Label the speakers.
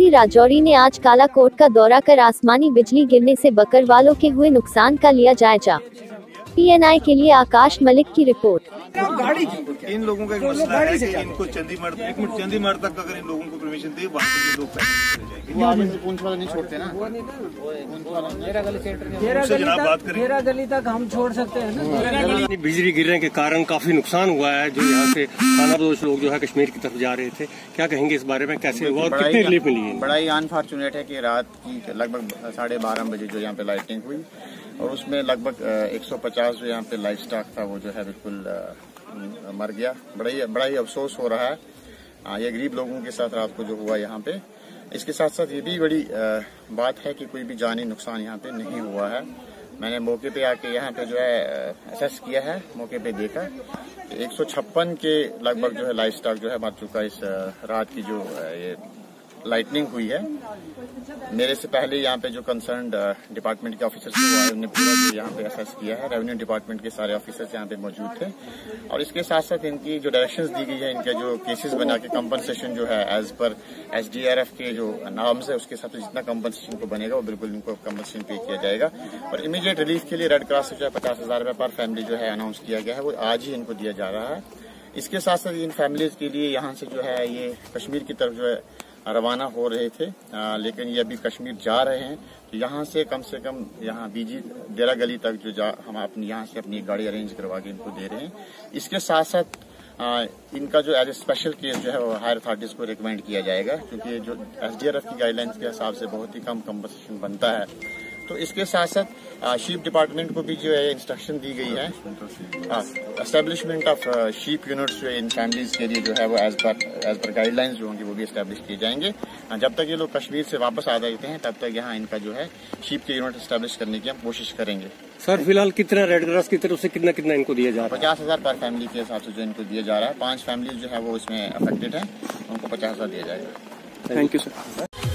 Speaker 1: मुख्यमंत्री राजौरी ने आज कालाकोट का दौरा कर आसमानी बिजली गिरने से बकरवालों के हुए नुकसान का लिया जायजा। PNI के लिए आकाश मलिक की रिपोर्ट।
Speaker 2: इन लोगों का एक मसला है कि इनको चंडीगढ़ तक अगर इन लोगों को परमिशन दे, वहाँ से लोग
Speaker 3: पुंछ वाला नहीं छोड़ते ना,
Speaker 2: घेरा
Speaker 4: गली तक हम छोड़ सकते हैं ना।
Speaker 5: बिजली गिरने के कारण काफी नुकसान हुआ है। जो यहाँ से खानाबदोश लोग जो है कश्मीर की तरफ जा रहे थे, क्या कहेंगे इस बारे में, कैसे हुआ और कितनी रिलीफ मिली है?
Speaker 3: बड़ा ही अनफॉर्चुनेट है कि रात की लगभग 12:30 बजे जो यहाँ पे लाइटिंग हुई और उसमें लगभग 150 जो यहाँ पे लाइफ स्टॉक था वो जो है बिल्कुल मर गया। बड़ा ही अफसोस हो रहा है ये गरीब लोगों के साथ रात को जो हुआ यहाँ पे। इसके साथ साथ ये भी बड़ी बात है कि कोई भी जानी नुकसान यहाँ पे नहीं हुआ है। मैंने मौके पे आके यहाँ पे जो है असेस किया है, मौके पे देखा 156 के लगभग जो है लाइफ स्टॉक जो है मर चुका इस रात की जो ये लाइटनिंग हुई है। मेरे से पहले यहाँ पे जो कंसर्न्ड डिपार्टमेंट के ऑफिसर्स थे उन्होंने पूरा जो यहाँ पे असेस किया है। रेवेन्यू डिपार्टमेंट के सारे ऑफिसर्स यहाँ पे मौजूद थे और इसके साथ साथ इनकी जो डायरेक्शंस दी गई है, इनके जो केसेस बना के कंपनसेशन जो है एज पर SDRF के जो नॉर्म्स है उसके हिसाब से जितना कंपनसेशन को बनेगा वो बिल्कुल इनको कंपनसेशन पे किया जाएगा। और इमीडिएट रिलीफ के लिए रेड क्रॉस से जो है 50,000 रुपये पर फैमिली जो है अनाउंस किया गया है, वो आज ही इनको दिया जा रहा है। इसके साथ साथ इन फैमिलीज के लिए यहाँ से जो है ये कश्मीर की तरफ जो है रवाना हो रहे थे, लेकिन ये अभी कश्मीर जा रहे हैं। तो यहाँ से कम यहाँ बीजी डेरा गली तक जो हम अपनी यहाँ से अपनी गाड़ी अरेंज करवा के इनको दे रहे हैं। इसके साथ साथ इनका जो एज ए स्पेशल केस जो है वो हायर अथॉरिटीज को रिकमेंड किया जाएगा, क्योंकि जो SDRF की गाइडलाइंस के हिसाब से बहुत ही कम कंपनसेशन बनता है। तो इसके साथ साथ शीप डिपार्टमेंट को भी जो है इंस्ट्रक्शन दी गई है एस्टेब्लिशमेंट ऑफ शीप यूनिट्स जो इन फैमिलीज के लिए जो है वो एज पर गाइडलाइंस जो होंगी वो भी एस्टेब्लिश किए जाएंगे। जब तक ये लोग कश्मीर से वापस आ जाते हैं तब तक यहाँ इनका जो है शीप के यूनिट एस्टेब्लिश करने की हम कोशिश करेंगे।
Speaker 5: सर फिलहाल कितना रेड क्रॉस की तरफ से कितना इनको दिया जा रहा है?
Speaker 3: 50,000 पर फैमिली के हिसाब से जो इनको दिया जा रहा है। 5 फैमिली जो है वो इसमें अफेक्टेड है, उनको 50,000 दिया जाएगा।
Speaker 5: Thank you sir.